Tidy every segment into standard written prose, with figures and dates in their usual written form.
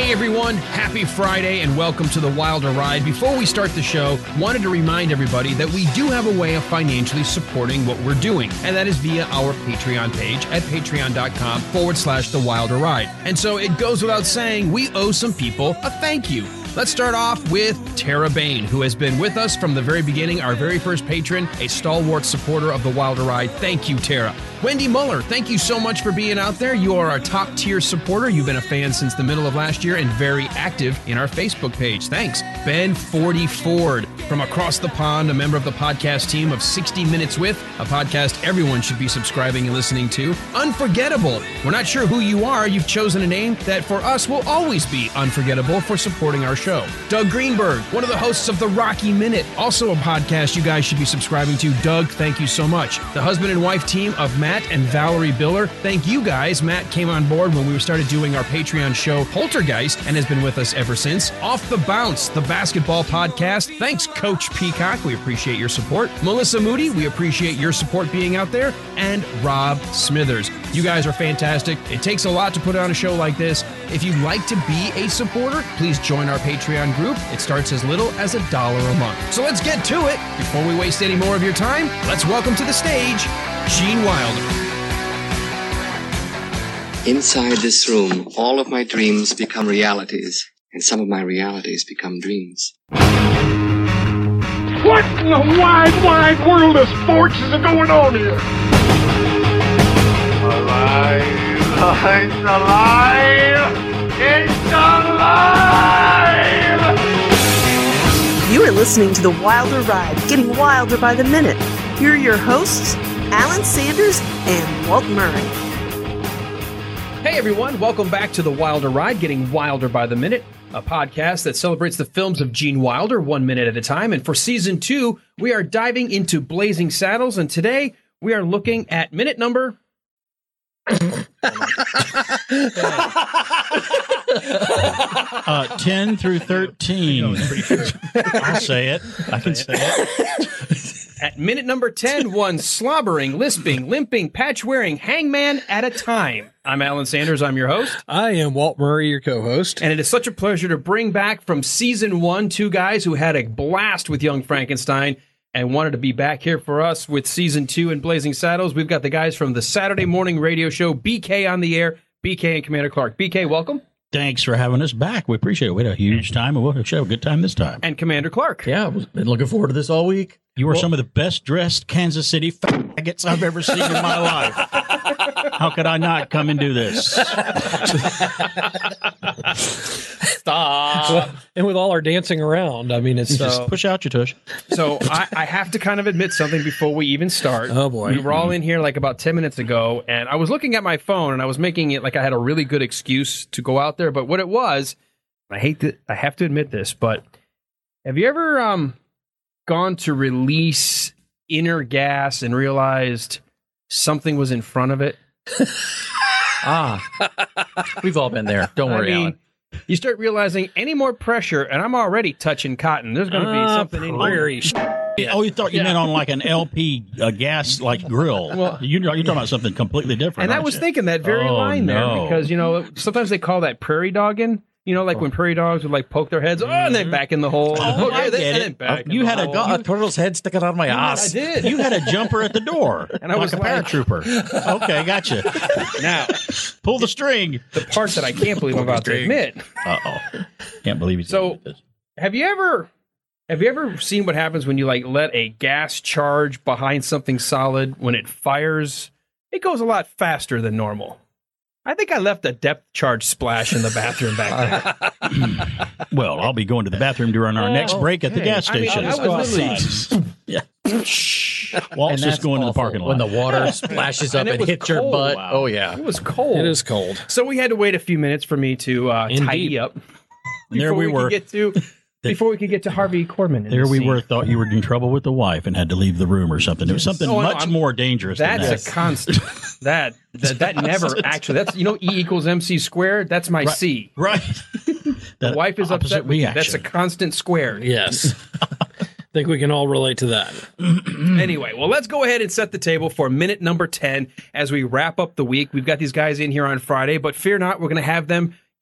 Hey everyone, happy Friday and welcome to the Wilder Ride. Before we start the show, wanted to remind everybody that we do have a way of financially supporting what we're doing, and that is via our Patreon page at patreon.com/the Wilder Ride. And so it goes without saying, we owe some people a thank you. Let's start off with Tara Bain, who has been with us from the very beginning, our very first patron, a stalwart supporter of the Wilder Ride. Thank you, Tara. Wendy Muller, thank you so much for being out there. You are our top-tier supporter. You've been a fan since the middle of last year and very active in our Facebook page. Thanks. Ben 40 Ford, from across the pond, a member of the podcast team of 60 Minutes With, a podcast everyone should be subscribing and listening to. Unforgettable. We're not sure who you are. You've chosen a name that for us will always be unforgettable for supporting our show. Doug Greenberg, one of the hosts of the Rocky Minute, also a podcast you guys should be subscribing to. Doug, thank you so much. The husband and wife team of Matt and Valerie Biller, thank you guys. Matt came on board when we started doing our Patreon show Poltergeist and has been with us ever since. Off the Bounce, the basketball podcast. Thanks, Coach Peacock. We appreciate your support. Melissa Moody, we appreciate your support being out there. And Rob Smithers. You guys are fantastic. It takes a lot to put on a show like this. If you'd like to be a supporter, please join our Patreon group. It starts as little as $1 a month. So let's get to it. Before we waste any more of your time, let's welcome to the stage, Gene Wilder. Inside this room, all of my dreams become realities, and some of my realities become dreams. What in the wide, wide world of sports is going on here? Alive! It's alive! It's alive! You are listening to the Wilder Ride, getting wilder by the minute. Here are your hosts, Alan Sanders and Walt Murray. Hey everyone, welcome back to the Wilder Ride, getting wilder by the minute, a podcast that celebrates the films of Gene Wilder 1 minute at a time. And for season 2, we are diving into Blazing Saddles, and today we are looking at minute number 10 through 13. I'll say it. I can say it. At minute number 10, one slobbering, lisping, limping, patch-wearing hangman at a time. I'm Alan Sanders. I'm your host. I am Walt Murray, your co-host. And it is such a pleasure to bring back from season 1 two guys who had a blast with Young Frankenstein and wanted to be back here for us with season 2 in Blazing Saddles. We've got the guys from the Saturday morning radio show, BK on the Air, BK and Commander Clark. BK, welcome. Thanks for having us back. We appreciate it. We had a huge time, and we'll have a good time this time. And Commander Clark. Yeah, I've been looking forward to this all week. You are some of the best-dressed Kansas City faggots I've ever seen in my life. How could I not come and do this? Stop. Well, and with all our dancing around, I mean, it's just push out your tush. So I have to kind of admit something before we even start. Oh, boy. We were all in here like about 10 minutes ago, and I was looking at my phone, and I was making it like I had a really good excuse to go out there. But what it was, I have to admit this, but have you ever gone to release inner gas and realized something was in front of it? We've all been there. Don't worry, Alan. You start realizing any more pressure, and I'm already touching cotton. There's going to be something in here. Oh, you thought you meant on like an LP gas like grill. Well, you're talking about something completely different. And I was thinking that very line there because, you know, sometimes they call that prairie dogging. You know, like when prairie dogs would like poke their heads, and then back in the hole. I get it. You had a turtle's head sticking out of my ass. I did. You had a jumper at the door, and I was like a paratrooper. Okay, gotcha. Now, pull the string. The part that I can't believe I'm about to admit. Can't believe it. So, have you ever seen what happens when you like let a gas charge behind something solid? When it fires, it goes a lot faster than normal. I think I left a depth charge splash in the bathroom back there. Well, I'll be going to the bathroom during our next break at the gas station. I was literally... Yeah. Walt's just going to the parking lot. When the water splashes up and hits your butt. Wow. Oh, yeah. It was cold. It is cold. So we had to wait a few minutes for me to tidy up. And there we were. Before we could get to Harvey Korman. There we were, thought you were in trouble with the wife and had to leave the room or something. It was something much more dangerous than that. That's a constant. that never actually, that's, you know, E equals MC squared. That's my C. Right. The wife is upset with you. That's a constant square. Yes. I think we can all relate to that. Anyway, well, let's go ahead and set the table for minute number 10 as we wrap up the week. We've got these guys in here on Friday, but fear not, we're going to have them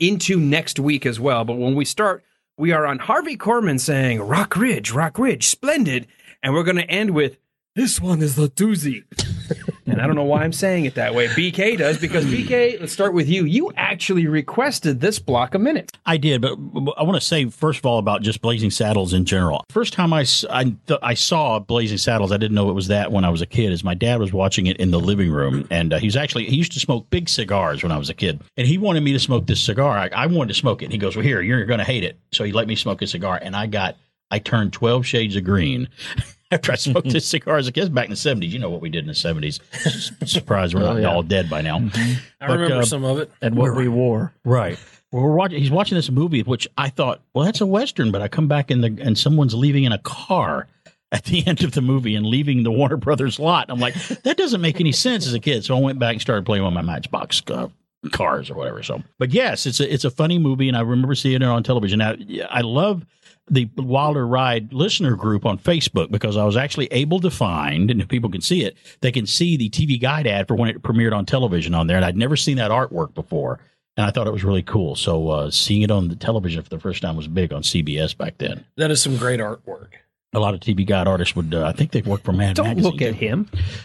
into next week as well. But when we start, we are on Harvey Korman saying, Rock Ridge, splendid. And we're going to end with, this one is the doozy. And I don't know why I'm saying it that way. BK does, because BK, let's start with you. You actually requested this block a minute. I did, but I want to say, first of all, about just Blazing Saddles in general. First time I saw Blazing Saddles, I didn't know it was that when I was a kid, is my dad was watching it in the living room. And he used to smoke big cigars when I was a kid. And he wanted me to smoke this cigar. I wanted to smoke it. And he goes, well, here, you're going to hate it. So he let me smoke a cigar. And I turned 12 shades of green. After I smoked this cigar as a kid back in the 70s. You know what we did in the 70s. Surprised we're not all dead by now. Mm-hmm. I remember some of it. And what we wore. Right. Well, he's watching this movie, which I thought, well, that's a Western, but I come back and someone's leaving in a car at the end of the movie and leaving the Warner Brothers lot. I'm like, that doesn't make any sense as a kid. So I went back and started playing with my Matchbox cars or whatever. So, but yes, it's a funny movie, and I remember seeing it on television. Now, I love the Wilder Ride listener group on Facebook, because I was actually able to find, and if people can see it, they can see the TV Guide ad for when it premiered on television on there. And I'd never seen that artwork before, and I thought it was really cool. So seeing it on the television for the first time was big on CBS back then. That is some great artwork. A lot of TV Guide artists would, I think they've worked for Mad Don't Magazine. look at him.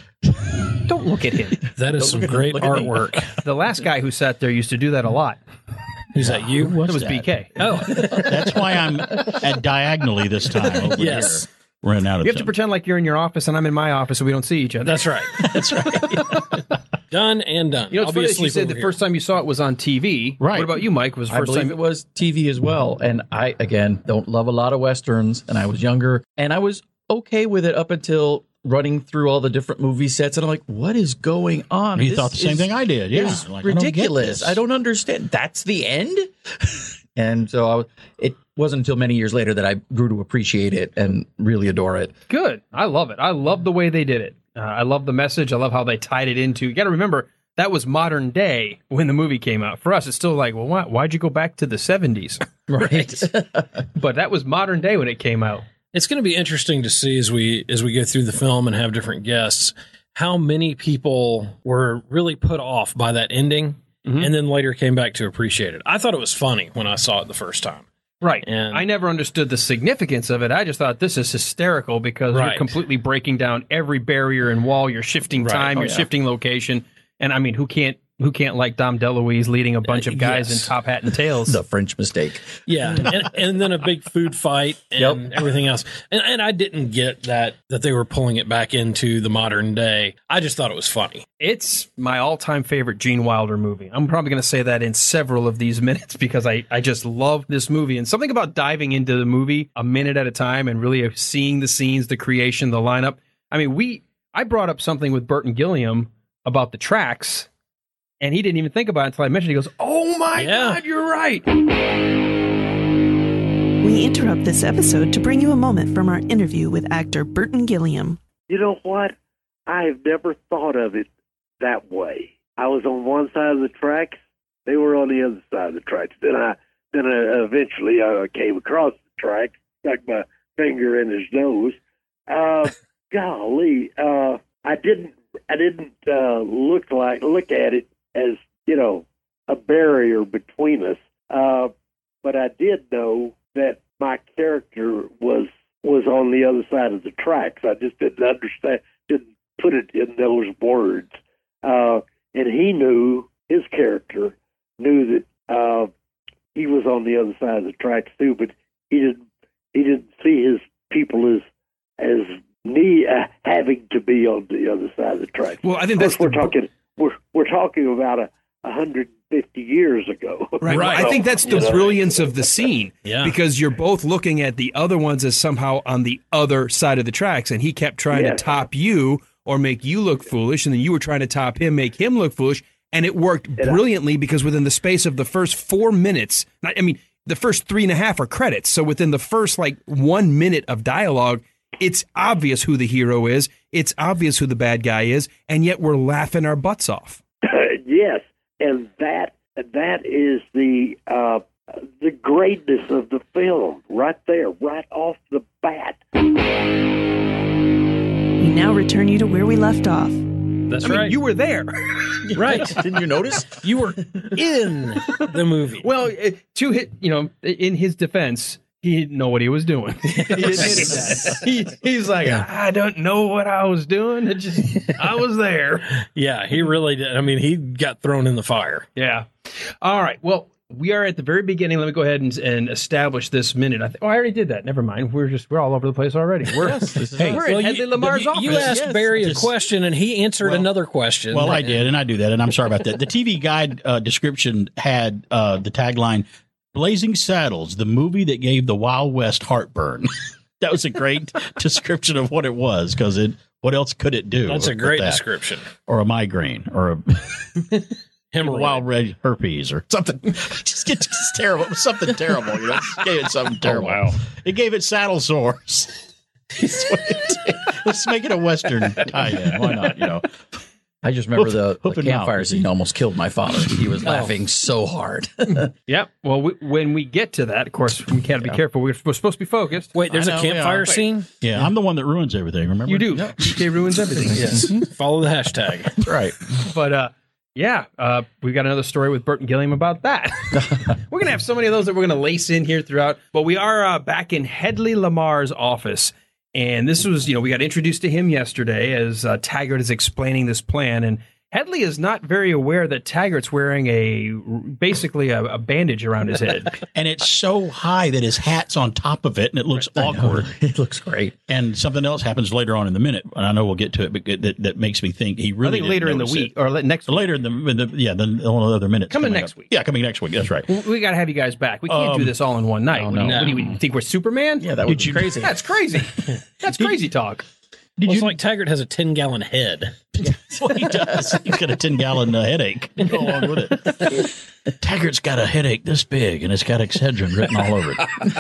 Don't look at him. That is some great artwork. The last guy who sat there used to do that a lot. Is that you? Who It was that? BK. Oh, That's why I'm at diagonally this time over yes. here. Running out of You have to time. pretend like you're in your office and I'm in my office so we don't see each other. That's right. That's right. Done and done. You know, it's I'll funny be that you asleep said over the here. first time you saw it was on TV. Right. What about you, Mike? Was the I first believe time it was TV as well. And I, again, don't love a lot of Westerns, and I was younger, and I was okay with it up until running through all the different movie sets, and I'm like, what is going on? You thought the same thing I did. Yeah. It's Like, I don't get ridiculous. this. I don't understand. That's the end? And so it wasn't until many years later that I grew to appreciate it and really adore it. Good. I love it. I love the way they did it. I love the message. I love how they tied it into. You got to remember, that was modern day when the movie came out. For us, it's still like, well, why'd you go back to the 70s? Right. But that was modern day when it came out. It's going to be interesting to see as we go through the film and have different guests, how many people were really put off by that ending and then later came back to appreciate it. I thought it was funny when I saw it the first time. Right. And I never understood the significance of it. I just thought this is hysterical because you're completely breaking down every barrier and wall. You're shifting time, you're shifting location. And I mean, who can't like Dom DeLuise leading a bunch of guys in top hat and tails? The French mistake. Yeah. and then a big food fight and everything else. And I didn't get that they were pulling it back into the modern day. I just thought it was funny. It's my all-time favorite Gene Wilder movie. I'm probably going to say that in several of these minutes because I just love this movie. And something about diving into the movie a minute at a time and really seeing the scenes, the creation, the lineup. I mean, I brought up something with Burton Gilliam about the tracks, and he didn't even think about it until I mentioned it. He goes, oh my God, you're right. We interrupt this episode to bring you a moment from our interview with actor Burton Gilliam. You know what? I've never thought of it that way. I was on one side of the tracks. They were on the other side of the tracks. Then I eventually came across the track, stuck my finger in his nose. Golly, I didn't look at it as, you know, a barrier between us. But I did know that my character was on the other side of the tracks. I just didn't understand, didn't put it in those words. And he knew, his character knew that he was on the other side of the tracks too, but he didn't see his people as having to be on the other side of the tracks. Well, I think that's we're talking about 150 years ago. Right. Well, I think that's the brilliance of the scene. Yeah. Because you're both looking at the other ones as somehow on the other side of the tracks, and he kept trying to top you or make you look foolish, and then you were trying to top him, make him look foolish, and it worked brilliantly because within the space of the first 4 minutes, the first 3.5 are credits, so within the first 1 minute of dialogue, it's obvious who the hero is, it's obvious who the bad guy is, and yet we're laughing our butts off. Yes, and that is the greatness of the film right there, right off the bat. We now return you to where we left off. The That's I mean, right. you were there. Right. Didn't you notice? You were in the movie. Well, in his defense, he didn't know what he was doing. He admitted that. He's like, I don't know what I was doing. I was there. Yeah, he really did. I mean, he got thrown in the fire. Yeah. All right. Well, we are at the very beginning. Let me go ahead and establish this minute. I already did that. Never mind. We're all over the place already. We're at Hedley Lamarr's office. You asked Barry a question, and he answered another question. Well, I did, and I do that, and I'm sorry about that. The TV Guide description had the tagline, Blazing Saddles, the movie that gave the Wild West heartburn. That was a great description of what it was, because what else could it do? That's a great description. Or a migraine, or a wild red herpes, or something. Just terrible. It was something terrible. You know, it gave it something terrible. Oh, wow. It gave it saddle sores. Let's make it a Western tie-in. Why not? You know. I just remember the Hoop and campfire mouth. scene almost killed my father. He was laughing so hard. Yep. Well, when we get to that, of course, we can't be careful. We're supposed to be focused. Wait, there's a campfire scene? Yeah, I'm the one that ruins everything, remember? You do. DK ruins everything. Yes. Follow the hashtag. That's right. But, we got another story with Burt and Gilliam about that. We're going to have so many of those that we're going to lace in here throughout. But we are back in Hedley Lamarr's office. And this was, we got introduced to him yesterday as Taggart is explaining this plan. And Hedley is not very aware that Taggart's wearing basically a bandage around his head. And it's so high that his hat's on top of it, and it looks awkward. It looks great. And something else happens later on in the minute, and I know we'll get to it, but that makes me think he really. I think later in the week, or next week. Later in the other minutes. Coming next week. Yeah, coming next week. That's right. We got to have you guys back. We can't do this all in one night. No. What do you think we're Superman? Yeah, that would be crazy. That's crazy. That's crazy talk. It's like Taggart has a 10-gallon head. That's what he does. He's got a 10-gallon headache. Go along with it. Taggart's got a headache this big, and it's got Excedrin written all over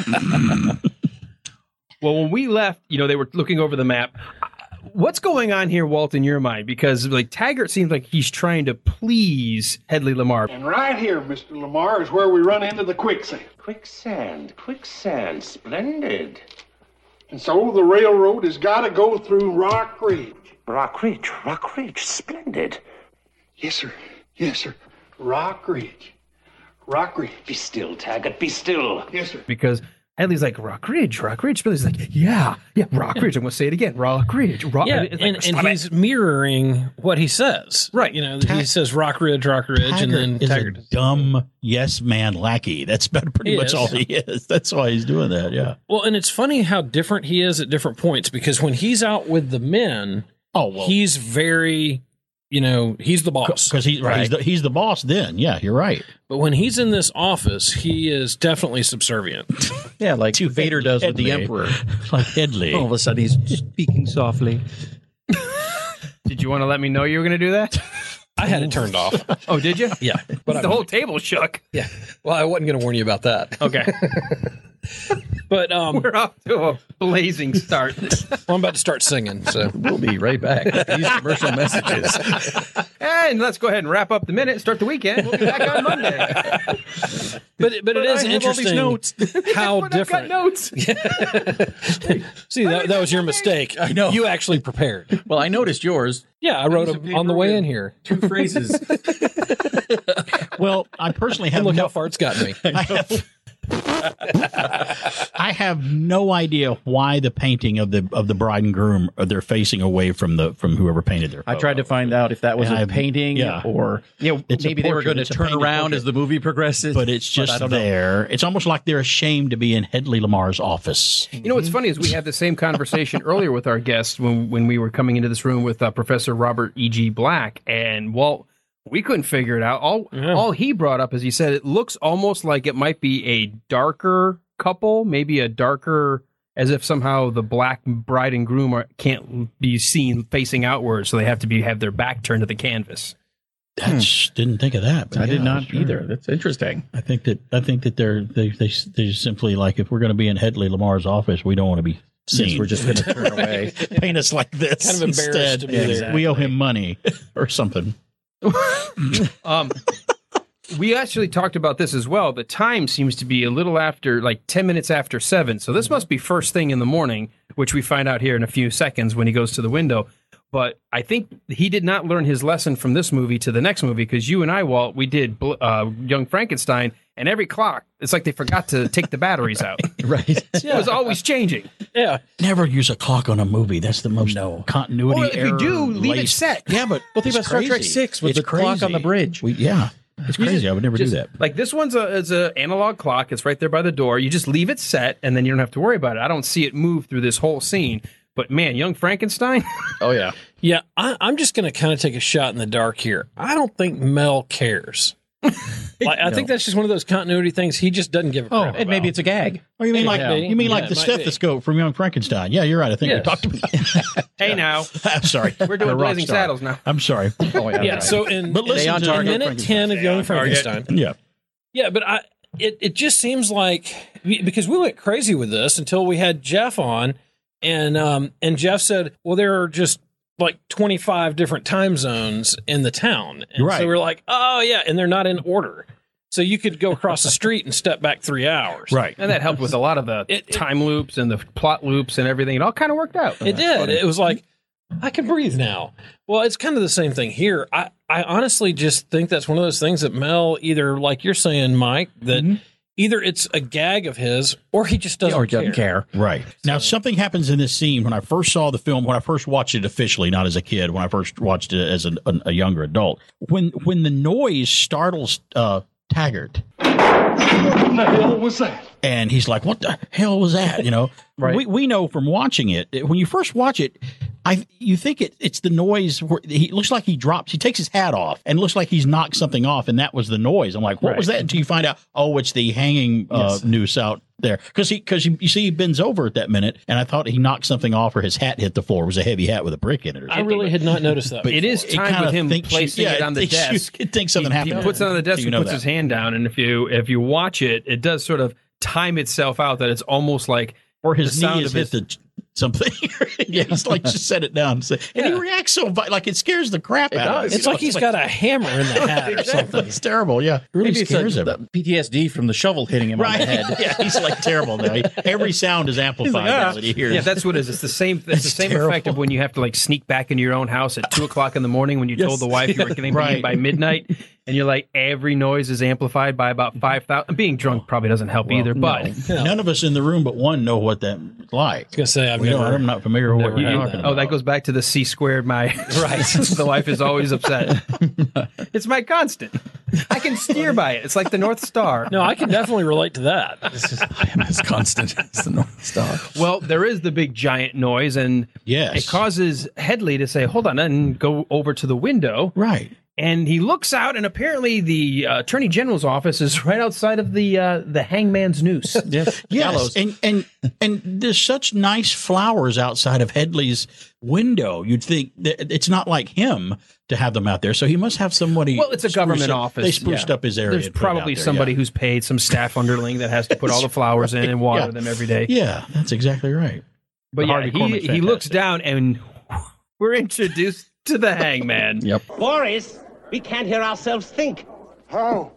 it. Well, when we left, they were looking over the map. What's going on here, Walt, in your mind? Because Taggart seems like he's trying to please Hedley Lamarr. And right here, Mr. Lamarr, is where we run into the quicksand. Quicksand, splendid. And so the railroad has got to go through Rock Ridge. Rock Ridge, splendid. Yes, sir. Rock Ridge. Be still, Taggart, be still. Yes, sir. Because Hedley's like, Rock Ridge. Billy's like, yeah, Rock Ridge. I'm going to say it again, Rock Ridge. Yeah, and he's mirroring what he says. Right. He says Rock Ridge, and then Taggart is a dumb yes man lackey. That's pretty much all he is. That's why he's doing that, yeah. Well, and it's funny how different he is at different points, because when he's out with the men, he's very... he's the boss. Because he's the boss then. Yeah, you're right. But when he's in this office, he is definitely subservient. Yeah, like Vader does with the Emperor. Like Hedley. All of a sudden, he's speaking softly. Did you want to let me know you were going to do that? I had it turned off. Oh, did you? Yeah. But the whole table shook. Yeah. Well, I wasn't going to warn you about that. Okay. But we're off to a blazing start. I'm about to start singing, so we'll be right back with these commercial messages. And let's go ahead and wrap up the minute, start the weekend. We'll be back on Monday. But it is interesting how different. I've got notes. See, that was your mistake. I know. You actually prepared. Well, I noticed yours. Yeah, I wrote them on the way in here. 2 phrases. Well, I personally have look how far it's gotten me. I have no idea why the painting of the bride and groom they're facing away from whoever painted their photo. I tried to find out if that was a painting or maybe they were going to turn around as the movie progresses. But it's just there. It's almost like they're ashamed to be in Hedley Lamarr's office. What's funny is we had the same conversation earlier with our guests when we were coming into this room with Professor Robert E.G. Black, and Walt. We couldn't figure it out. All he brought up is he said it looks almost like it might be a darker couple, maybe a darker, as if somehow the black bride and groom can't be seen facing outwards, so they have to have their back turned to the canvas. Didn't think of that. But I did not either. That's interesting. I think that they're simply like, if we're going to be in Hedley Lamarr's office, we don't want to be seen. Yes, we're just going to turn away. Paint us like this. Kind of embarrassed to be there. Exactly. We owe him money or something. We actually talked about this as well. The time seems to be a little after, 10 minutes after 7. So this must be first thing in the morning, which we find out here in a few seconds when he goes to the window. But I think he did not learn his lesson from this movie to the next movie, because you and I, Walt, we did Young Frankenstein, and every clock, it's like they forgot to take the batteries out. Right. It was always changing. Yeah. Never use a clock on a movie. That's the most continuity Or if you do, leave it set. Yeah, but Well, think about Star Trek 6 with the clock on the bridge. It's crazy. I would never do that. Like this one's it's a analog clock. It's right there by the door. You just leave it set, and then you don't have to worry about it. I don't see it move through this whole scene. But man, Young Frankenstein. Oh, yeah. Yeah, I'm just going to kind of take a shot in the dark here. I don't think Mel cares. I think that's just one of those continuity things. He just doesn't give a crap And maybe it's a gag. Oh, you mean Yeah, the stethoscope from Young Frankenstein? Yeah, you're right. I think we talked about that. Hey, now. I'm sorry. We're doing Blazing Saddles now. I'm sorry. Oh, yeah. Yeah, so in minute 10 of Young Frankenstein. Yeah. Yeah, but it just seems like, because we went crazy with this until we had Jeff on, and Jeff said, well, there are just like 25 different time zones in the town. And Right. so we're like, oh, yeah, and they're not in order. So you could go across the street and step back 3 hours. Right. And that helped with a lot of the time loops and the plot loops and everything. It all kind of worked out. It did. Funny. It was like, I can breathe now. Well, it's kind of the same thing here. I honestly just think that's one of those things that Mel, either like you're saying, Mike, that either it's a gag of his or he just doesn't care. Right. Now, something happens in this scene when I first saw the film, when I first watched it officially, not as a kid, when I first watched it as a younger adult. When the noise startles Taggart. What in the hell was that? And he's like, what the hell was that? You know, Right. We know from watching it, when you first watch it, you think it's the noise where he looks like he takes his hat off and looks like he's knocked something off, and that was the noise. I'm like, what was that? Until you find out, it's the hanging noose out there. Because you see he bends over at that minute, and I thought he knocked something off or his hat hit the floor. It was a heavy hat with a brick in it or something. I really had not noticed that. But it is timed with him placing it on the desk. It thinks something happened. He puts it on the desk and puts that. his hand down, and if you watch it, it does sort of time itself out that it's almost like or his the knee is hit something. He's like, just set it down. And he reacts so like it scares the crap out of him. It's like he's got a hammer in the hat or something. It's terrible. Yeah, it really Maybe scares it's him. the PTSD from the shovel hitting him on the head. Yeah, he's like terrible now. Every sound is amplified now that he hears. Yeah, that's what it is. It's the same. It's the same terrible. effect of when you have to like sneak back into your own house at 2:00 in the morning when you told the wife you were going to be in by midnight, and you're like every noise is amplified by about 5,000. Being drunk probably doesn't help either. But none of us in the room but one know what that's like. I was gonna say I'm not familiar with what you're talking about. Oh, that goes back to the C squared. My the wife is always upset. It's my constant. I can steer by it. It's like the North Star. No, I can definitely relate to that. It's constant. It's the North Star. Well, there is the big giant noise, and it causes Hedley to say, "Hold on," and go over to the window. Right. And he looks out, and apparently the Attorney General's office is right outside of the hangman's noose. Yes, Gallows. and there's such nice flowers outside of Hedley's window. You'd think that it's not like him to have them out there, so he must have somebody. Well, it's a government office. They spruced up his area. There's and put it probably out there, somebody who's paid, some staff underling that has to put all the flowers in and water them every day. Yeah, that's exactly right. But he looks down, and we're introduced to the hangman. Yep. Boris, we can't hear ourselves think. How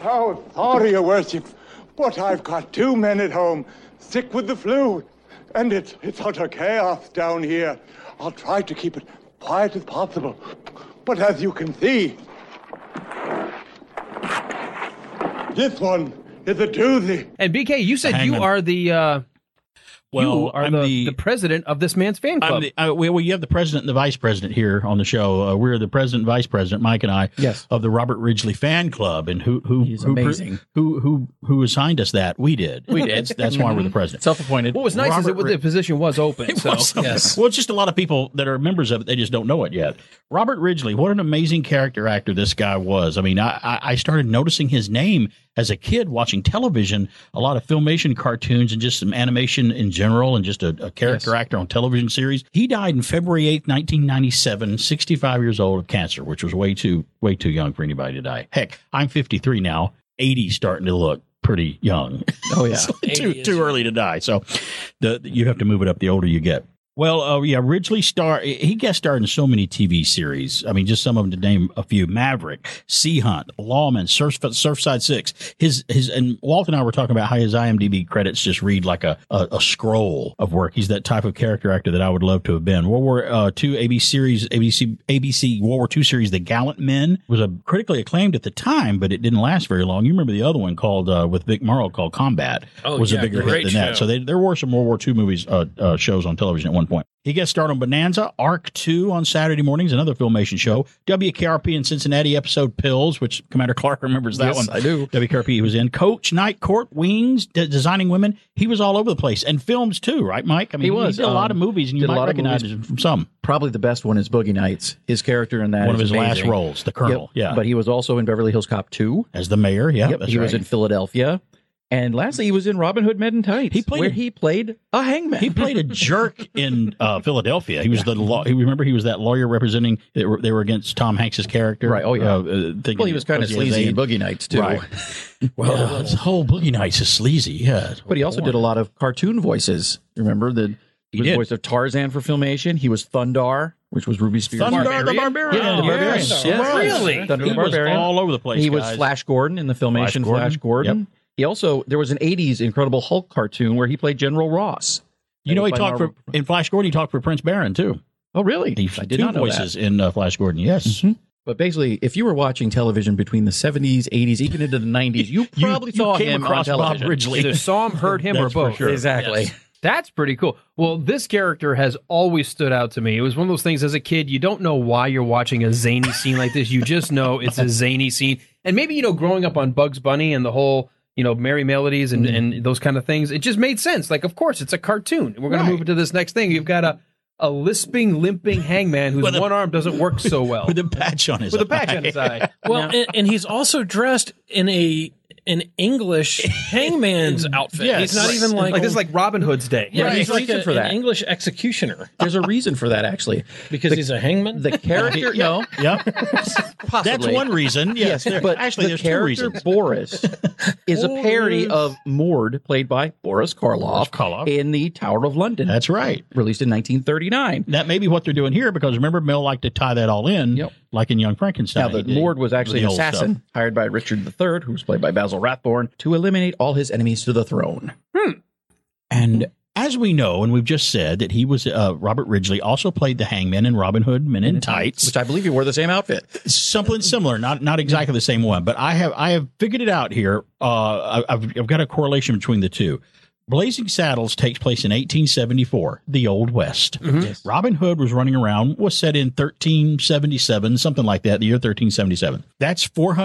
sorry, Your Worship, but I've got 2 men at home, sick with the flu, and it's utter chaos down here. I'll try to keep it quiet as possible, but as you can see, this one is a doozy. And BK, you said you are the I'm the president of this man's fan club. You have the president and the vice president here on the show. We're the president and vice president, Mike and I, of the Robert Ridgely fan club. And He's amazing. Who assigned us that? We did. That's why we're the president. Self-appointed. What was nice is that the position was open. Yes. Well, it's just a lot of people that are members of it. They just don't know it yet. Robert Ridgely, what an amazing character actor this guy was. I mean, I started noticing his name as a kid watching television, a lot of Filmation cartoons and just some animation in general, and just a character actor on television series. He died in February 8th, 1997, 65 years old of cancer, which was way too young for anybody to die. Heck, I'm 53 now, 80 starting to look pretty young. Oh, yeah. too early to die. So you have to move it up the older you get. Well, Ridgely he guest starred in so many TV series. I mean, just some of them to name a few: Maverick, Sea Hunt, Lawman, Surfside 6. And Walt and I were talking about how his IMDb credits just read like a scroll of work. He's that type of character actor that I would love to have been. World War II ABC World War II series, The Gallant Men, was critically acclaimed at the time, but it didn't last very long. You remember the other one called with Vic Morrow called Combat was a bigger hit than that. So there were some World War II movies shows on television at one point. He guest starred on Bonanza, Arc 2 on Saturday mornings, another Filmation show, WKRP in Cincinnati episode Pills, which Commander Clark remembers that one. I do. WKRP he was in. Coach, Night Court, Wings, Designing Women. He was all over the place. And films too, right, Mike? I mean, he did a lot of movies, and you might recognize him from some. Probably the best one is Boogie Nights. His character in that one of his amazing. last roles, the Colonel. Yep. Yeah. But he was also in Beverly Hills Cop 2. As the mayor, yeah. Yep. He was in Philadelphia. And lastly, he was in Robin Hood Men in Tights, he played a hangman. He played a jerk in Philadelphia. He was remember he was that lawyer representing. They were against Tom Hanks's character, right? Oh yeah. Well, he was kind of sleazy in Boogie Nights too. Right. Well, this whole Boogie Nights is sleazy. Yeah, but he also did a lot of cartoon voices. Remember that he was the voice of Tarzan for Filmation. He was Thundar, which was Ruby Spears. Thundar the Barbarian. Yeah, the Barbarian. Yes. Really? Thundar the Barbarian. All over the place. He was Flash Gordon in the Filmation Flash Gordon. Yep. He also, there was an 80s Incredible Hulk cartoon where he played General Ross. You know, he talked in Flash Gordon, he talked for Prince Barron, too. Oh, really? I did not know voices in Flash Gordon, yes. Mm-hmm. But basically, if you were watching television between the 70s, 80s, even into the 90s, you probably saw him across on television. Bob Ridgely. Either saw him, heard him, or both. Sure. Exactly. Yes. That's pretty cool. Well, this character has always stood out to me. It was one of those things as a kid, you don't know why you're watching a zany scene like this. You just know it's a zany scene. And maybe, growing up on Bugs Bunny and the whole... merry melodies and those kind of things. It just made sense. Like, of course, it's a cartoon. We're going to move into this next thing. You've got a lisping, limping hangman whose one arm doesn't work so well. With a patch on his eye. Well, and he's also dressed in an English hangman's outfit. Yes. He's not even like this is like Robin Hood's day. Yeah, Right, he's there's a like reason for that. an English executioner. There's a reason for that, actually. Because he's a hangman? The character, no. Yep. Possibly. That's one reason. Yes, but actually, the there's two character reasons. Boris is a parody of Mord, played by Boris Karloff in The Tower of London. That's right. Released in 1939. That may be what they're doing here, because remember, Mel liked to tie that all in, like in Young Frankenstein. Now, the Mord was actually an assassin hired by Richard III, who was played by Basil Rathbone, to eliminate all his enemies to the throne. And as we know, and we've just said that he was Robert Ridgely also played the Hangman in Robin Hood Men in Tights, which I believe he wore the same outfit. Something similar, not exactly the same one, but I have figured it out here. I've got a correlation between the two. Blazing Saddles takes place in 1874, the Old West. Mm-hmm. Yes. Robin Hood was running around, was set in 1377, something like that, the year 1377. That's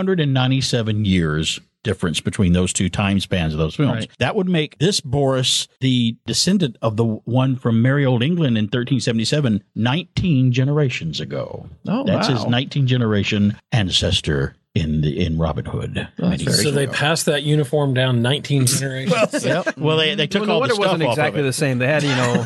497 years difference between those two time spans of those films. Right. That would make this Boris the descendant of the one from merry old England in 1377, 19 generations ago. Oh, that's wow. his 19 generation ancestor in Robin Hood. So they passed that uniform down 19 generations. Well, they took all the stuff wasn't off exactly of it. the same. They had,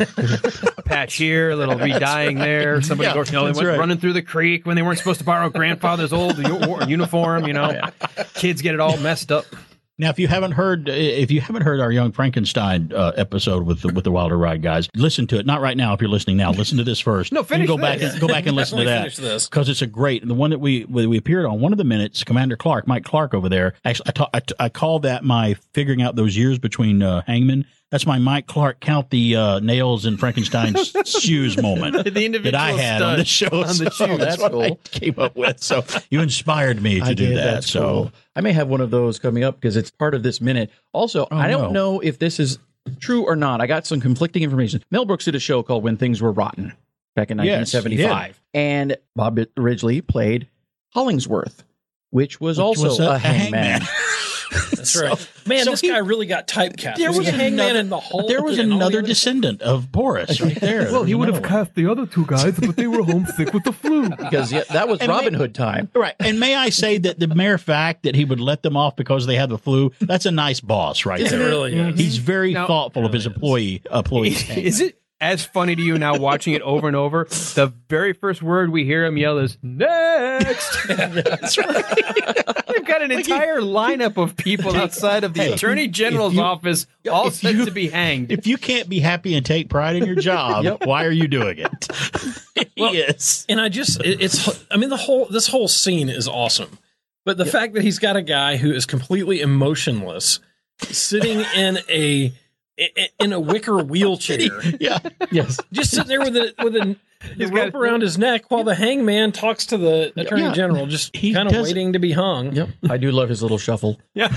a patch here, a little redying there. Somebody they went running through the creek when they weren't supposed to borrow grandfather's old uniform. Kids get it all messed up. Now, if you haven't heard our Young Frankenstein episode with the Wilder Ride guys, listen to it. Not right now. If you're listening now, listen to this first. No, finish go this. Go back and listen to that because it's a great. The one that we appeared on, one of the minutes, Commander Clark, Mike Clark over there. Actually, I call that my figuring out those years between Hangman. That's my Mike Clark count the nails in Frankenstein's shoes moment that I had on the show. That's what I came up with. So you inspired me to do that. So cool. I may have one of those coming up because it's part of this minute. Also, I don't know if this is true or not. I got some conflicting information. Mel Brooks did a show called When Things Were Rotten back in 1975. And Bob Ridgely played Hollingsworth, which was also a hangman. That's right. Man, this guy really got typecast. There was a hangman in the whole. There was another descendant of Boris right there. Well, he would have cast the other two guys, but they were homesick with the flu. Because that was Robin Hood time. Right. And may I say that the mere fact that he would let them off because they had the flu, that's a nice boss right there. It really is. He's very thoughtful of his employees. Is it? as funny to you now watching it over and over? The very first word we hear him yell is "next." That's right. They've got an entire lineup of people outside of the Attorney General's office, all set to be hanged. If you can't be happy and take pride in your job, why are you doing it? Yes. And this whole scene is awesome. But the fact that he's got a guy who is completely emotionless sitting in a wicker wheelchair. Yes. Just sitting there with a rope around his neck while the hangman talks to the Attorney General, just kind of waiting to be hung. Yep. I do love his little shuffle. Yeah.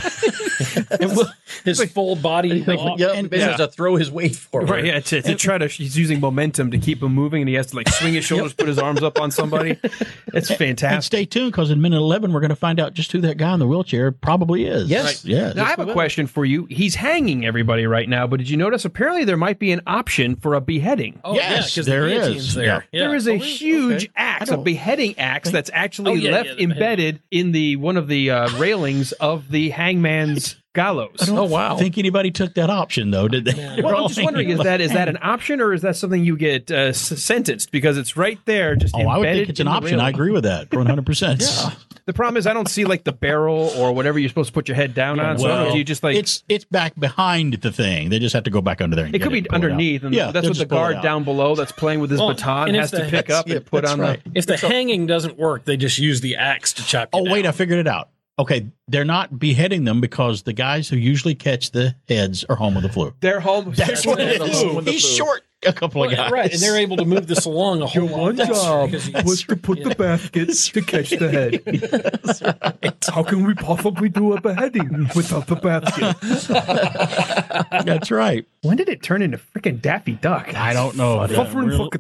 His full body. And has to throw his weight forward. Right, yeah, to try to, he's using momentum to keep him moving, and he has to like swing his shoulders, put his arms up on somebody. It's fantastic. And stay tuned, because in minute 11, we're going to find out just who that guy in the wheelchair probably is. Yes. Right. Yeah. Now, I have a question for you. He's hanging everybody right now, but did you notice apparently there might be an option for a beheading? Oh, yes, because there the is. guillotine's there. Yeah. There is a huge axe, a beheading axe that's actually embedded in one of the railings of the hangman's gallows. Oh, wow. I think anybody took that option, though, did they? Yeah. Well, I'm just wondering, is that an option, or is that something you get sentenced? Because it's right there, just embedded. I would think it's an option. I agree with that 100%. Yeah. The problem is I don't see like the barrel or whatever you're supposed to put your head down on. So do you just like it's back behind the thing. They just have to go back under there. And it could be underneath, and that's what the guard down below that's playing with his baton has to pick up and put on. If the hanging doesn't work, they just use the axe to chop. Oh wait, I figured it out. Okay, they're not beheading them because the guys who usually catch the heads are home with the flu. They're home. That's what it is. He's short a couple of guys. Right, and they're able to move this along a whole lot. One job was to put the baskets to catch the head. That's right. How can we possibly do a beheading without the basket? That's right. When did it turn into freaking Daffy Duck? I don't know. That's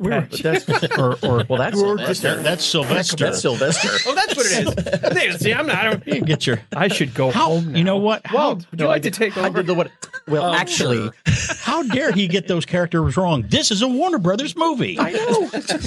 Sylvester. That's Sylvester. Oh, that's what it is. See, I'm not. You get your. I should go home now. You know what? Would you like to take over? I did the what? Well, actually, how dare he get those characters wrong? This is a Warner Brothers movie. I know.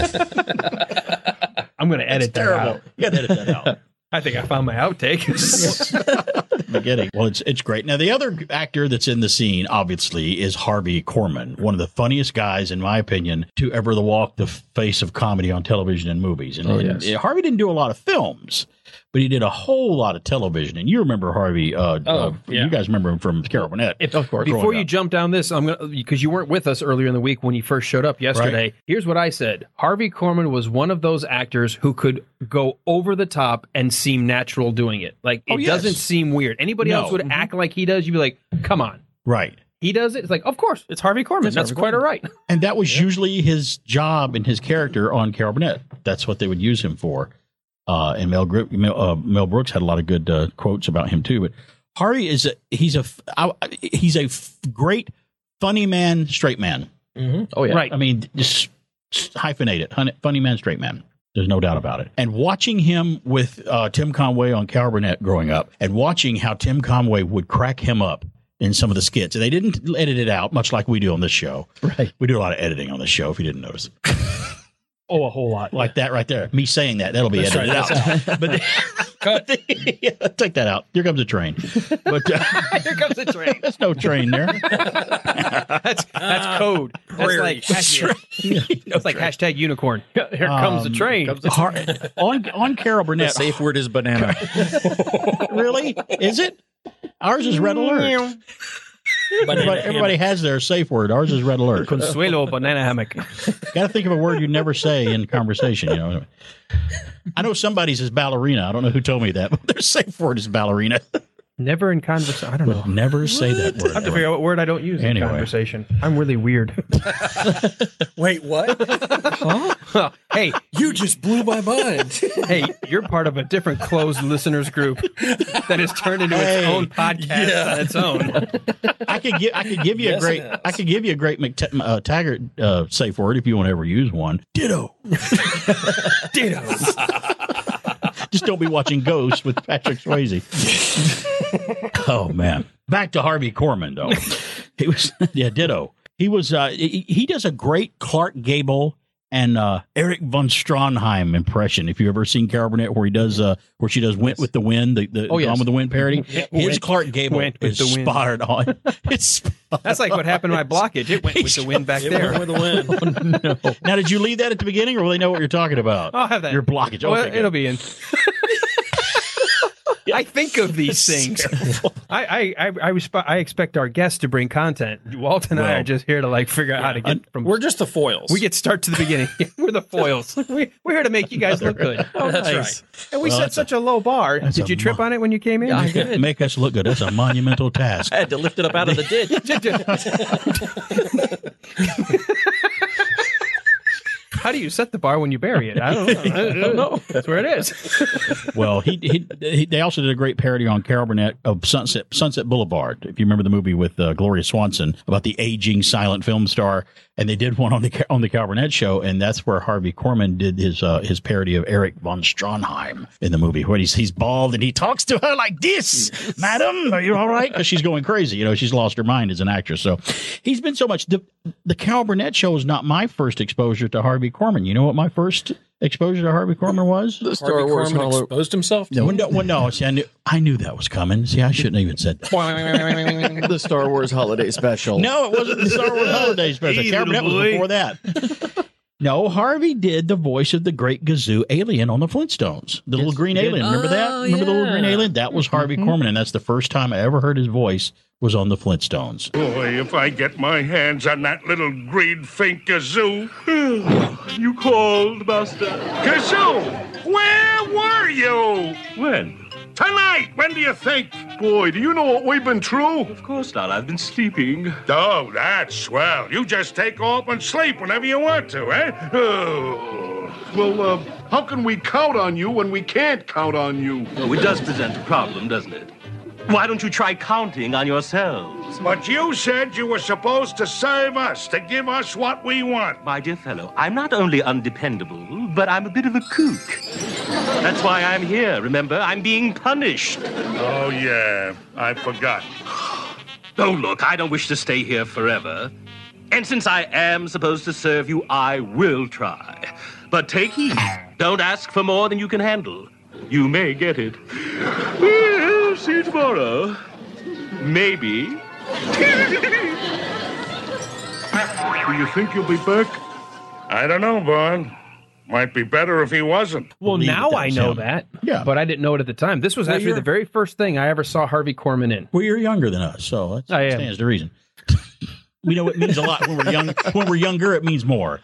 I'm going to edit that out. You got to edit that out. I think I found my outtake. Beginning. Well, it's great. Now, the other actor that's in the scene, obviously, is Harvey Korman, one of the funniest guys, in my opinion, to ever walk the face of comedy on television and movies. And Harvey didn't do a lot of films, but he did a whole lot of television. And you remember Harvey. You guys remember him from Carol Burnett. Of course. Before you jump down this, I'm gonna, because you weren't with us earlier in the week when you first showed up yesterday. Right. Here's what I said. Harvey Korman was one of those actors who could go over the top and seem natural doing it. Like, it doesn't seem weird. Anybody else would act like he does. You'd be like, come on. Right. He does it. It's like, of course, it's Harvey Korman. That's quite all right. And that was usually his job and his character on Carol Burnett. That's what they would use him for. And Mel Brooks had a lot of good quotes about him too. But Harvey he's a great funny man, straight man. Mm-hmm. Oh yeah, right. I mean, just hyphenate it, funny man, straight man. There's no doubt about it. And watching him with Tim Conway on Carol Burnett growing up, and watching how Tim Conway would crack him up in some of the skits, and they didn't edit it out much like we do on this show. Right, we do a lot of editing on this show. If you didn't notice. Oh, a whole lot. Like that right there. Me saying that'll be edited out. But take that out. Here comes a train. But here comes a train. There's no train there. That's code. That's like hashtag unicorn. Here comes the train. On Carol Burnett. The safe word is banana. Really? Is it? Ours is red alert. Everybody has their safe word. Ours is red alert. Consuelo banana hammock. Got to think of a word you never say in conversation. You know, I know somebody's is ballerina. I don't know who told me that, but their safe word is ballerina. Never in conversation. I don't know. Never say that word. I have to figure out what word I don't use in conversation. I'm really weird. Wait, what? Huh? Hey, you just blew my mind. Hey, you're part of a different closed listeners group that has turned into its own podcast on its own. I could give you a great Taggart safe word if you want to ever use one. Ditto. Ditto. Just don't be watching Ghosts with Patrick Swayze. Oh man! Back to Harvey Korman though. He was ditto. He was he does a great Clark Gable and Eric von Stronheim impression. If you've ever seen Carol Burnett where he does where she does Went with the Wind, the Gone with the Wind parody, his Clark Gable is spotted on. That's like what happened to my blockage. It went with the wind back there. Went with the wind. Oh, no. Now, did you leave that at the beginning, or will they know what you're talking about? I'll have that. Your blockage. Okay, well, it'll be in. I think of these things. I expect our guests to bring content. Walt and I are just here to figure out how to get from. We're just the foils. We get start to the beginning. We're the foils. We're here to make you guys look good. Oh, that's right. And we set such a low bar. Did you trip on it when you came in? Yeah, I did. Make us look good. That's a monumental task. I had to lift it up out of the ditch. How do you set the bar when you bury it? I don't know. That's where it is. Well, they also did a great parody on Carol Burnett of Sunset Boulevard. If you remember the movie with Gloria Swanson about the aging silent film star, and they did one on the Carol Burnett show, and that's where Harvey Korman did his parody of Eric von Stronheim in the movie, where he's bald and he talks to her like this, "Madam, are you all right?" Because she's going crazy. She's lost her mind as an actress. So he's been so much. The Carol Burnett show was not my first exposure to Harvey Korman. You know what my first exposure to Harvey Korman was? The Star Wars exposed himself to no. See, I knew that was coming. See, I shouldn't have even said that. The Star Wars holiday special. No, it wasn't the Star Wars holiday special. Carol Burnett was before that. No, Harvey did the voice of the great Gazoo alien on the Flintstones. The little green alien. Remember that? Remember the little green alien? That was Harvey Korman, and that's the first time I ever heard his voice was on the Flintstones. Boy, if I get my hands on that little green fink Gazoo. You called, Buster? Gazoo, where were you? When? Tonight. When do you think? Boy, do you know what we've been through? Of course not. I've been sleeping. Oh, that's swell. You just take off and sleep whenever you want to, eh? Oh. Well, how can we count on you when we can't count on you? Oh, it does present a problem, doesn't it? Why don't you try counting on yourselves? But you said you were supposed to serve us, to give us what we want. My dear fellow, I'm not only undependable, but I'm a bit of a kook. That's why I'm here, remember? I'm being punished. Oh, yeah, I forgot. Oh, look, I don't wish to stay here forever. And since I am supposed to serve you, I will try. But take heed. Don't ask for more than you can handle. You may get it. We'll see you tomorrow. Maybe. Do you think you'll be back? I don't know, Vaughn. Might be better if he wasn't. Well, now I know that. Yeah. But I didn't know it at the time. This was actually the very first thing I ever saw Harvey Korman in. Well, you're younger than us, so that stands to reason. We know it means a lot when we're young. When we're younger, it means more.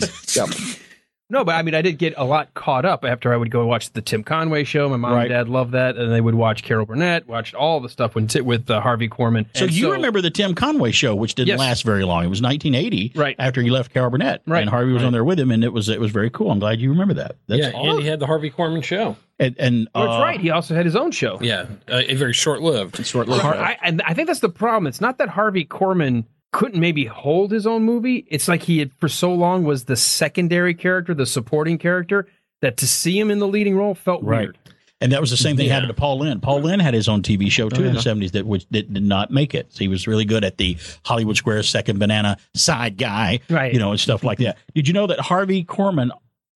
No, but I mean, I did get a lot caught up after I would go watch the Tim Conway show. My mom and dad loved that, and they would watch Carol Burnett, watched all the stuff with Harvey Korman. So you remember the Tim Conway show, which didn't last very long. It was 1980, right after he left Carol Burnett, and Harvey was on there with him, and it was very cool. I'm glad you remember that. That's and he had the Harvey Korman show. That's right. He also had his own show. Yeah, a very short-lived. And I think that's the problem. It's not that Harvey Korman couldn't maybe hold his own movie. It's like he had for so long was the secondary character, the supporting character, that to see him in the leading role felt weird. And that was the same thing happened to Paul Lynde. Paul Lynde had his own TV show too in the 70s that did not make it. So he was really good at the Hollywood Squares second banana side guy, and stuff like that. Did you know that Harvey Korman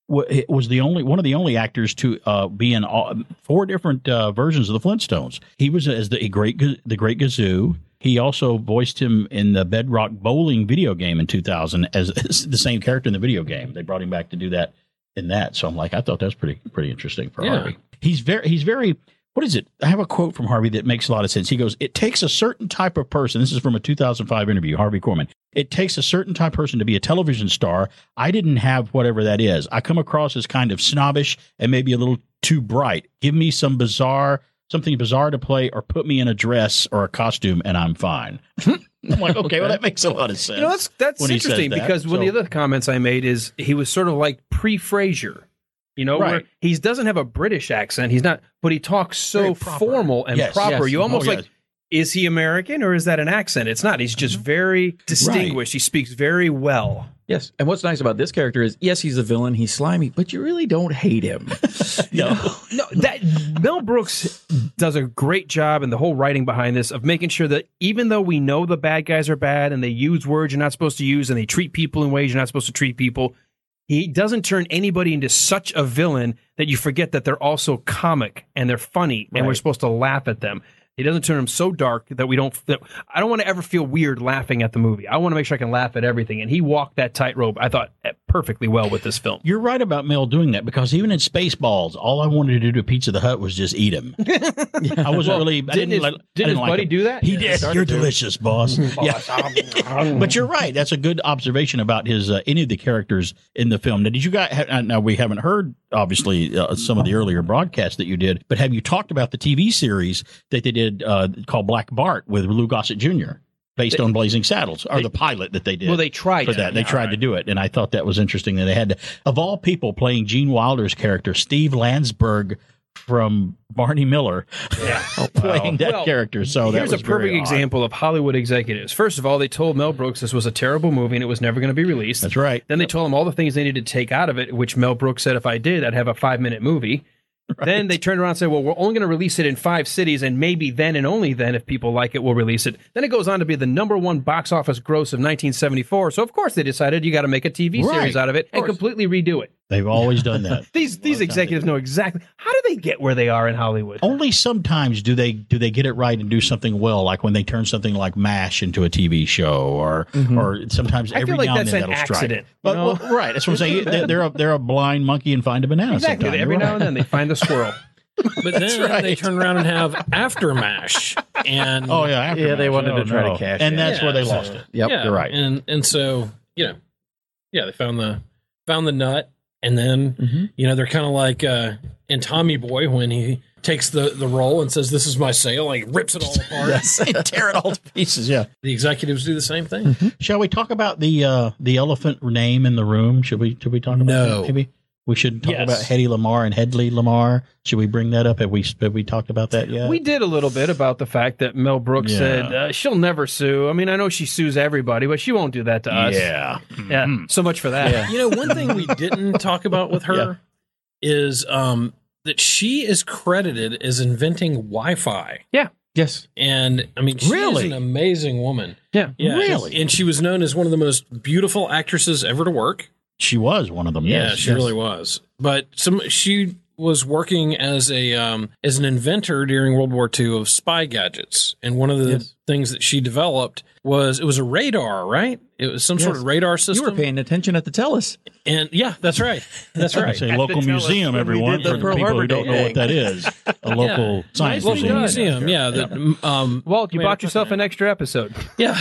was one of the only actors to be in 4 different versions of the Flintstones? He was as the great Gazoo. He also voiced him in the Bedrock Bowling video game in 2000 as the same character in the video game. They brought him back to do that in that. So I thought that was pretty interesting for Harvey. He's very, what is it? I have a quote from Harvey that makes a lot of sense. He goes, "It takes a certain type of person." This is from a 2005 interview, Harvey Korman. "It takes a certain type of person to be a television star. I didn't have whatever that is. I come across as kind of snobbish and maybe a little too bright. Give me something bizarre to play, or put me in a dress or a costume, and I'm fine." I'm like, okay, well, that makes a lot of sense. That's interesting because one of the other comments I made is he was sort of like pre-Frasier, where he doesn't have a British accent. He's not, but he talks so formal and proper. You almost is he American or is that an accent? It's not. He's just very distinguished. He speaks very well. Yes. And what's nice about this character is, yes, he's a villain, he's slimy, but you really don't hate him. No, that Mel Brooks does a great job in the whole writing behind this of making sure that even though we know the bad guys are bad and they use words you're not supposed to use and they treat people in ways you're not supposed to treat people, he doesn't turn anybody into such a villain that you forget that they're also comic and they're funny and we're supposed to laugh at them. He doesn't turn them so dark that I don't want to ever feel weird laughing at the movie. I want to make sure I can laugh at everything. And he walked that tightrope, I thought, perfectly well with this film. You're right about Mel doing that, because even in Spaceballs, all I wanted to do to Pizza the Hut was just eat him. I wasn't really. Didn't his buddy do that? He did. You're delicious, boss. But you're right. That's a good observation about his any of the characters in the film. Now, did you guys? Now we haven't heard obviously some of the earlier broadcasts that you did, but have you talked about the TV series that they did called Black Bart with Lou Gossett Jr.? Based on Blazing Saddles, or the pilot that they did. Well, they tried for that. They tried to do it, and I thought that was interesting that they had, of all people, playing Gene Wilder's character, Steve Landsberg from Barney Miller, playing that character. So here's that was a perfect example of Hollywood executives. First of all, they told Mel Brooks this was a terrible movie and it was never going to be released. That's right. Then they told him all the things they needed to take out of it, which Mel Brooks said, if I did, I'd have a 5-minute movie. Right. Then they turned around and said, well, we're only going to release it in 5 cities, and maybe then and only then, if people like it, we'll release it. Then it goes on to be the #1 box office gross of 1974. So, of course, they decided you got to make a TV series out of it and completely redo it. They've always done that. These executives know exactly. How do they get where they are in Hollywood? Only sometimes do they get it right and do something well, like when they turn something like MASH into a TV show, or sometimes every now and then that'll strike. But, right, that's what I'm saying. They're a blind monkey and find a banana. Exactly. Every now and then they find a squirrel. But then they turn around and have After MASH, and they wanted to try to cash, and that's where they lost it. Yep, you're right. And so they found the nut. And then, they're kind of like in Tommy Boy when he takes the roll and says, "This is my sale," like rips it all apart, and tear it all to pieces. Yeah, the executives do the same thing. Shall we talk about the elephant name in the room? Should we talk about that? Maybe we should talk about Hedley Lamarr and Hedley Lamarr. Should we bring that up? Have we talked about that yet? We did a little bit about the fact that Mel Brooks said she'll never sue. I mean, I know she sues everybody, but she won't do that to us. Yeah. So much for that. Yeah. One thing we didn't talk about with her is that she is credited as inventing Wi-Fi. Yeah. Yes. And I mean, she's an amazing woman. Yeah. Really. And she was known as one of the most beautiful actresses ever to work. She was one of them. Yeah, she really was. But she was working as an inventor during World War II of spy gadgets, and one of the things that she developed was a radar, right? It was some sort of radar system. You were paying attention at the Tellus. And that's right. That's right. It's a local museum, everyone, for the people who don't know what that is. A local science museum. Yeah. Walt, you bought yourself an extra episode. Yeah.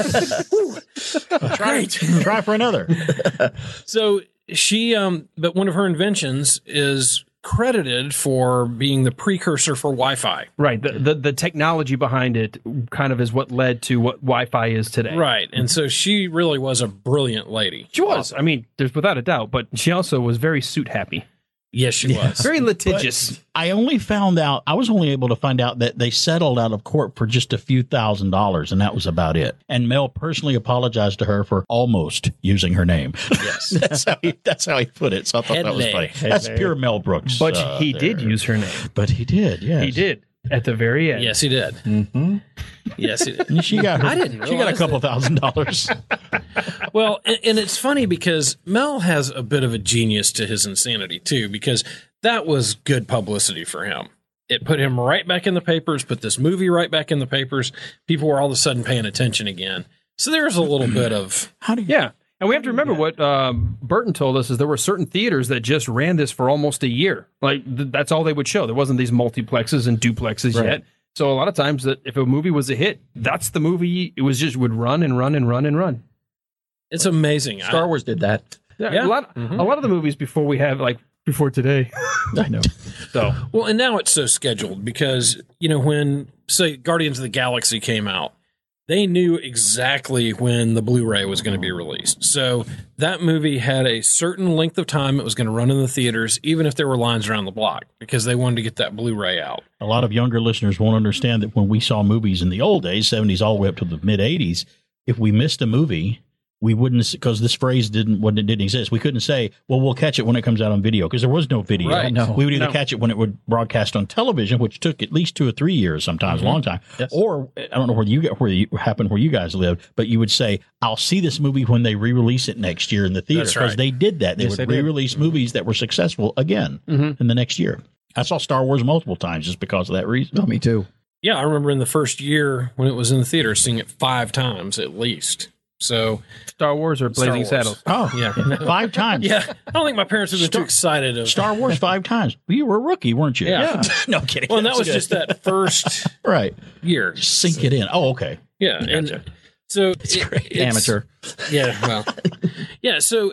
Great. Try for another. So she, but one of her inventions is credited for being the precursor for Wi-Fi. Right. The technology behind it kind of is what led to what Wi-Fi is today. Right. And so she really was a brilliant lady. She was. I mean, there's without a doubt, but she also was very suit happy. Yes, she was. Very litigious. But I was only able to find out that they settled out of court for just a few $1,000s, and that was about it. And Mel personally apologized to her for almost using her name. Yes. that's how he put it. So I thought that was funny. That's pure Mel Brooks. But he did use her name. But he did, yes. He did. At the very end. Yes, he did. Mm-hmm. Yes, he did. She got her, I didn't she got a couple $1,000s. Well, and it's funny because Mel has a bit of a genius to his insanity, too, because that was good publicity for him. It put him right back in the papers, put this movie right back in the papers. People were all of a sudden paying attention again. So there's a little bit of... And we have to remember what Burton told us is there were certain theaters that just ran this for almost a year. Like, that's all they would show. There wasn't these multiplexes and duplexes yet. So a lot of times that if a movie was a hit, that's the movie. It was just would run and run and run and run. It's amazing. Star Wars did that. Yeah. A lot of the movies before today. I know. So well, and now it's so scheduled because, when, say, Guardians of the Galaxy came out, they knew exactly when the Blu-ray was going to be released. So that movie had a certain length of time it was going to run in the theaters, even if there were lines around the block, because they wanted to get that Blu-ray out. A lot of younger listeners won't understand that when we saw movies in the old days, 70s all the way up to the mid-80s, if we missed a movie, we wouldn't, because this phrase didn't exist. We couldn't say, well, we'll catch it when it comes out on video, because there was no video. Right. No. We would either catch it when it would broadcast on television, which took at least 2 or 3 years, sometimes a long time. Yes. Or I don't know where you guys lived, but you would say, I'll see this movie when they re-release it next year in the theater, because they did that. They would re-release movies that were successful again in the next year. I saw Star Wars multiple times just because of that reason. Oh, me too. Yeah, I remember in the first year when it was in the theater, seeing it 5 times at least. So Star Wars or Blazing Saddles? Oh, yeah. 5 times. Yeah. I don't think my parents would be too excited. Star Wars 5 times. You were a rookie, weren't you? Yeah. No kidding. Well, and that was just that first year. Sink it in. Oh, okay. Yeah. Gotcha. And so it's great. Amateur. Yeah. Well, yeah. So,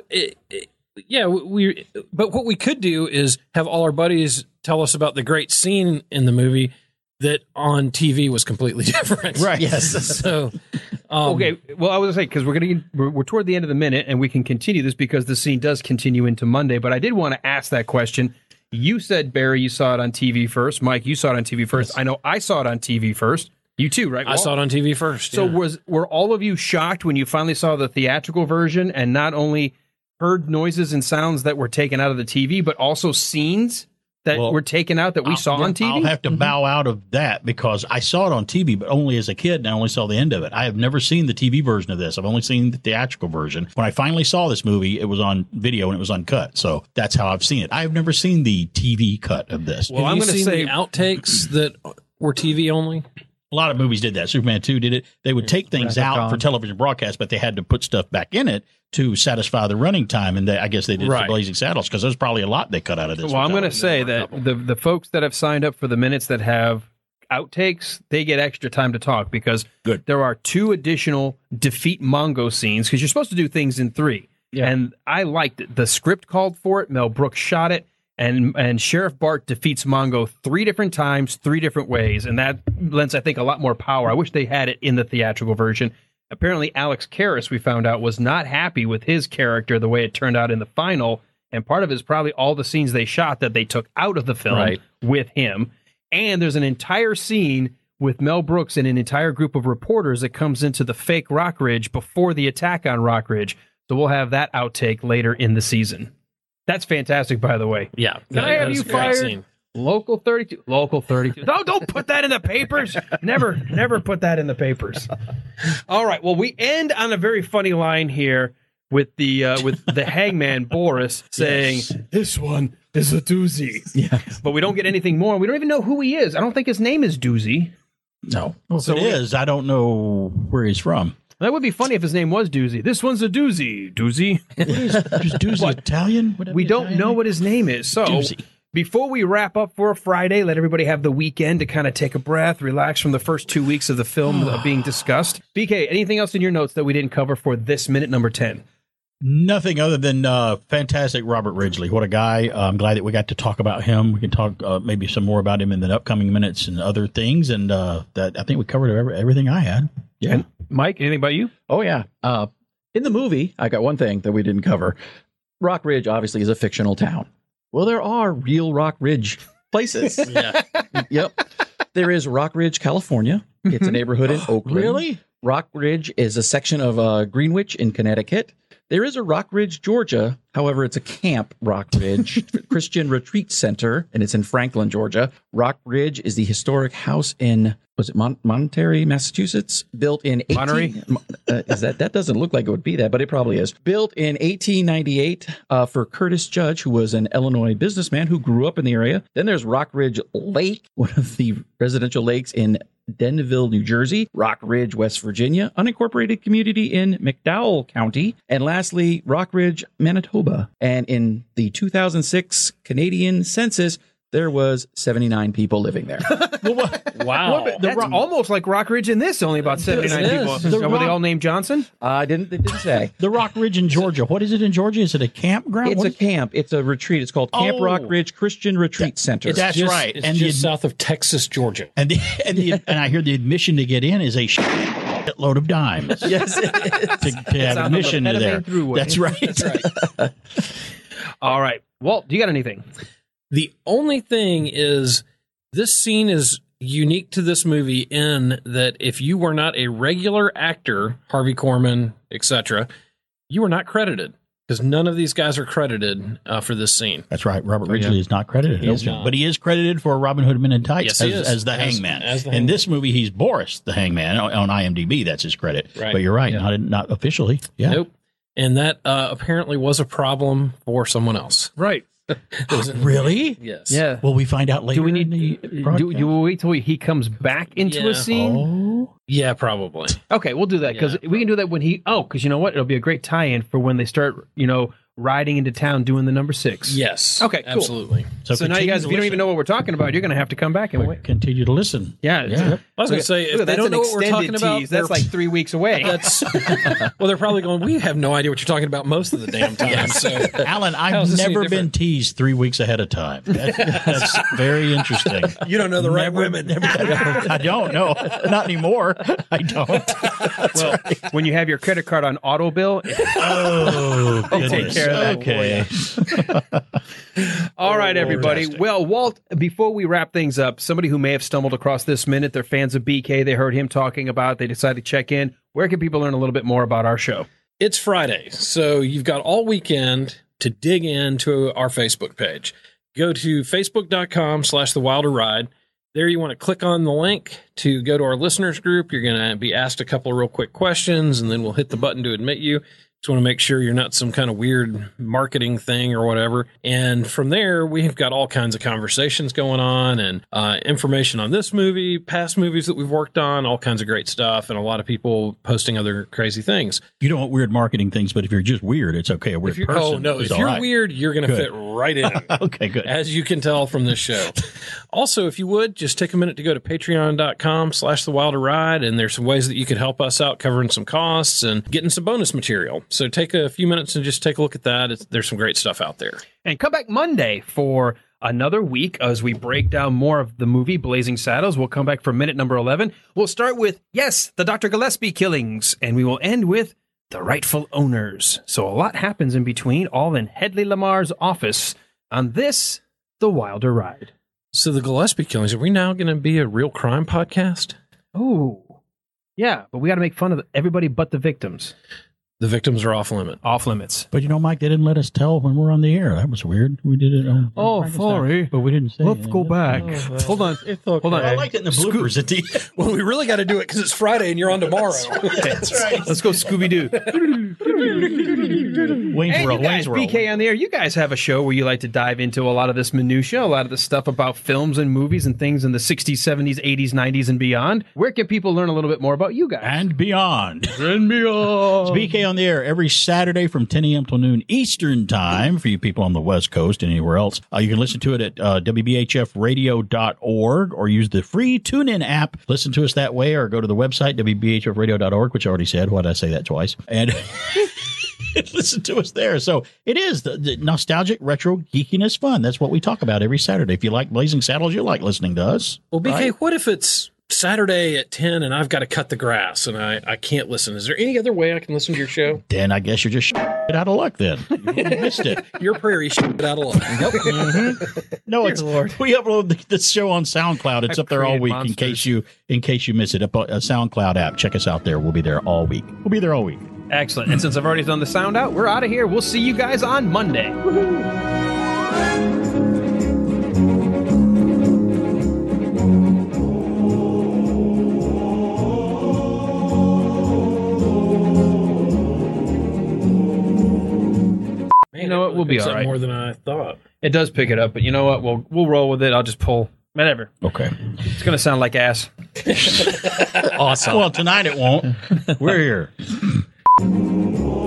but what we could do is have all our buddies tell us about the great scene in the movie that on TV was completely different. Right. Yes. So, okay. Well, I was going to say, because we're toward the end of the minute, and we can continue this because the scene does continue into Monday. But I did want to ask that question. You said, Barry, you saw it on TV first. Mike, you saw it on TV first. Yes. I know I saw it on TV first. You too, right? I saw it on TV first. So were all of you shocked when you finally saw the theatrical version and not only heard noises and sounds that were taken out of the TV, but also scenes that were taken out that we saw on TV? I'll have to bow out of that because I saw it on TV, but only as a kid, and I only saw the end of it. I have never seen the TV version of this. I've only seen the theatrical version. When I finally saw this movie, it was on video and it was uncut. So that's how I've seen it. I have never seen the TV cut of this. Well, I'm going to say the outtakes that were TV only. A lot of movies did that. Superman 2 did it. They would take things out for television broadcast, but they had to put stuff back in it to satisfy the running time. And I guess they did for Blazing Saddles because there's probably a lot they cut out of this. Well, I'm going to say that the folks that have signed up for the minutes that have outtakes, they get extra time to talk because there are 2 additional defeat Mongo scenes because you're supposed to do things in 3. Yeah. And I liked it. The script called for it. Mel Brooks shot it. And Sheriff Bart defeats Mongo 3 different times, 3 different ways, and that lends, I think, a lot more power. I wish they had it in the theatrical version. Apparently, Alex Karras, we found out, was not happy with his character the way it turned out in the final, and part of it is probably all the scenes they shot that they took out of the film with him. And there's an entire scene with Mel Brooks and an entire group of reporters that comes into the fake Rock Ridge before the attack on Rock Ridge. So we'll have that outtake later in the season. That's fantastic, by the way. Yeah. Can I have you fired? Local 32. Local 32. No, don't put that in the papers. Never put that in the papers. All right. Well, we end on a very funny line here with the hangman, Boris, saying, this one is a doozy. Yeah. But we don't get anything more. We don't even know who he is. I don't think his name is Doozy. No. Well, if it is, I don't know where he's from. That would be funny if his name was Doozy. This one's a doozy. Doozy? What is Doozy? Italian? We don't know what his name is. So Doozy. Before we wrap up for a Friday, let everybody have the weekend to kind of take a breath, relax from the first 2 weeks of the film being discussed. BK, anything else in your notes that we didn't cover for this minute number 10? Nothing other than fantastic Robert Ridgely. What a guy. I'm glad that we got to talk about him. We can talk maybe some more about him in the upcoming minutes and other things. And that I think we covered everything I had. Yeah. And Mike, anything about you? Oh, yeah. In the movie, I got one thing that we didn't cover. Rock Ridge, obviously, is a fictional town. Well, there are real Rock Ridge places. Yep. There is Rock Ridge, California. It's a neighborhood in Oakland. Really? Rock Ridge is a section of Greenwich in Connecticut. There is a Rock Ridge, Georgia. However, it's a camp, Rock Ridge Christian Retreat Center, and it's in Franklin, Georgia. Rock Ridge is the historic house in, was it Monterey, Massachusetts? Built in that doesn't look like it would be that, but it probably is. Built in 1898 for Curtis Judge, who was an Illinois businessman who grew up in the area. Then there's Rock Ridge Lake, one of the residential lakes in Denville, New Jersey, Rock Ridge, West Virginia, unincorporated community in McDowell County, and lastly, Rock Ridge, Manitoba. And in the 2006 Canadian census, there was 79 people living there. Wow. That's almost like Rock Ridge in this, only about 79 people. Were they all named Johnson? It didn't say. The Rock Ridge in Georgia. What is it in Georgia? Is it a campground? It's a camp. It's a retreat. It's called Camp Rock Ridge Christian Retreat Center. That's right. It's just south of Texas, Georgia. And I hear the admission to get in is a load of dimes. Yes, it is. To have admission to there. That's right. That's right. All right. Walt, do you got anything? The only thing is this scene is unique to this movie in that if you were not a regular actor, Harvey Korman, etc., you are not credited. Because none of these guys are credited for this scene. That's right. Robert Ridgely is not credited. He is not. But he is credited for Robin Hood Men in Tights Yes, as the Hangman. As the In Hangman. this movie, he's Boris the Hangman. On IMDb, that's his credit. Right. But you're right, Yeah. not officially. Yeah. Nope. And that apparently was a problem for someone else. Right. Really? Yes. Yeah. Will we find out later? Do we need? Do we wait till he comes back into Yeah. a scene? Oh. Yeah, probably. Okay, we'll do that because we can do that when he. Oh, because you know what? It'll be a great tie-in for when they start. Riding into town doing the number 6. Yes. Okay, cool. Absolutely. So now you guys, if you don't even know what we're talking about, you're going to have to come back and wait. Continue to listen. Yeah. I was going to say, if they don't know what we're talking about, that's like 3 weeks away. Well, they're probably going, we have no idea what you're talking about most of the damn time. So, Alan, How's I've this any never been different? teased 3 weeks ahead of time. That's very interesting. You don't know the right women. I don't know. Not anymore. I don't. Well, when you have your credit card on auto bill, Oh, they take care of that. Okay. All right, everybody. Fantastic. Well, Walt, before we wrap things up, somebody who may have stumbled across this minute, they're fans of BK, they heard him talking about, they decided to check in. Where can people learn a little bit more about our show? It's Friday, so you've got all weekend to dig into our Facebook page. Go to facebook.com/The Wilder Ride. There you want to click on the link to go to our listeners group. You're going to be asked a couple of real quick questions, and then we'll hit the button to admit you. Just want to make sure you're not some kind of weird marketing thing or whatever. And from there, we've got all kinds of conversations going on and information on this movie, past movies that we've worked on, all kinds of great stuff, and a lot of people posting other crazy things. You don't want weird marketing things, but if you're just weird, it's okay. A weird person. Oh, no. is If all you're right. weird, you're going to Good. fit right in. Okay, good. As you can tell from this show. Also, if you would, just take a minute to go to patreon.com/The Wilder Ride, and there's some ways that you could help us out covering some costs and getting some bonus material. So take a few minutes and just take a look at that. There's some great stuff out there. And come back Monday for another week as we break down more of the movie Blazing Saddles. We'll come back for minute number 11. We'll start with, yes, the Dr. Gillespie killings, and we will end with the rightful owners. So a lot happens in between, all in Hedley Lamarr's office on this, The Wilder Ride. So the Gillespie killings, are we now going to be a real crime podcast? Oh, yeah, but we got to make fun of everybody but the victims. The victims are off limit. Off limits. But Mike, they didn't let us tell when we're on the air. That was weird. We did it on. Sorry. But we didn't say. Let's go back. Hold on. Hold on. I liked it in the bloopers at the end. Well, we really got to do it because it's Friday and you're on tomorrow. That's right. Let's go Scooby-Doo. Wayne's Hey, World. you guys, Wayne's World. BK on the air. You guys have a show where you like to dive into a lot of this minutia, a lot of the stuff about films and movies and things in the 60s, 70s, 80s, 90s, and beyond. Where can people learn a little bit more about you guys? And beyond. And beyond. It's BK on the air every Saturday from 10 a.m. till noon Eastern time for you people on the West Coast and anywhere else. You can listen to it at WBHFradio.org or use the free TuneIn app. Listen to us that way or go to the website, WBHFradio.org, which I already said. Why did I say that twice? And listen to us there. So it is the nostalgic, retro, geekiness fun. That's what we talk about every Saturday. If you like Blazing Saddles, you like listening to us. Well, BK, right? what if it's Saturday at 10 and I've got to cut the grass and I can't listen? Is there any other way I can listen to your show? Then I guess you're just out of luck then. You missed it. Your prairie shit out of luck. Nope. No, it's we upload the show on SoundCloud. It's up there all week in case you miss it. Up a SoundCloud app. Check us out there. We'll be there all week. Excellent. And since I've already done the sound out, we're out of here. We'll see you guys on Monday. You know what? We'll be all right. More than I thought. It does pick it up, but you know what? We'll roll with it. I'll just pull. Whatever. Okay. It's going to sound like ass. Awesome. Well, tonight it won't. We're here.